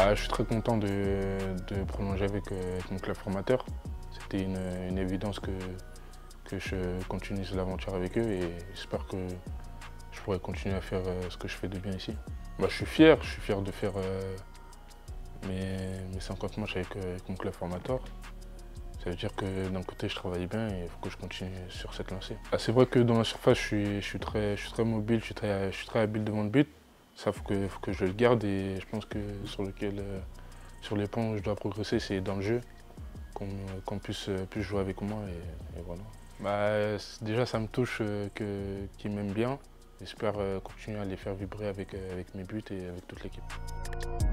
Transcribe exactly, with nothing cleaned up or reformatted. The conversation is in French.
Bah, je suis très content de, de prolonger avec, euh, avec mon club formateur. C'était une, une évidence que, que je continue l'aventure avec eux et j'espère que je pourrai continuer à faire euh, ce que je fais de bien ici. Bah, je suis fier, je suis fier de faire euh, mes, mes cinquante matchs avec, euh, avec mon club formateur. Ça veut dire que d'un côté je travaille bien et il faut que je continue sur cette lancée. Ah, c'est vrai que dans la surface je suis, je suis, très, je suis très mobile, je suis très, je suis très habile devant le but. Ça faut que, faut que je le garde et je pense que sur, lequel, euh, sur les points où je dois progresser c'est dans le jeu, qu'on qu'on puisse, puisse jouer avec moi et, et voilà. Bah, déjà ça me touche euh, que, qu'ils m'aiment bien. J'espère euh, continuer à les faire vibrer avec, euh, avec mes buts et avec toute l'équipe.